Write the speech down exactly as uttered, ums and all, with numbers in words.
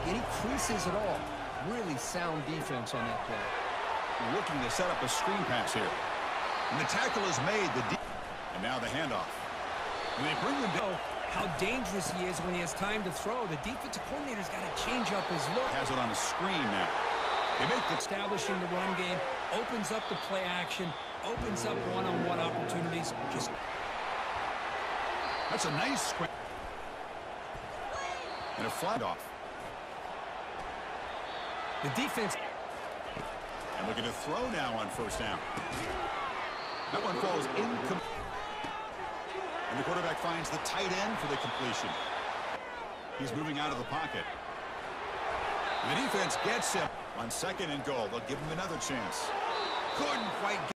any creases at all. Really sound defense on that play. Looking to set up a screen pass here. And the tackle is made. The and now the handoff. And they bring them down. How dangerous he is when he has time to throw. The defensive coordinator's got to change up his look. Has it on a screen now. They make the establishing the run game, opens up the play action, opens up one-on-one opportunities. Just that's a nice screen. And a flat off. The defense. And looking to throw now on first down. That one falls incomplete. And the quarterback finds the tight end for the completion. He's moving out of the pocket. And the defense gets him on second and goal. They'll give him another chance. Couldn't quite get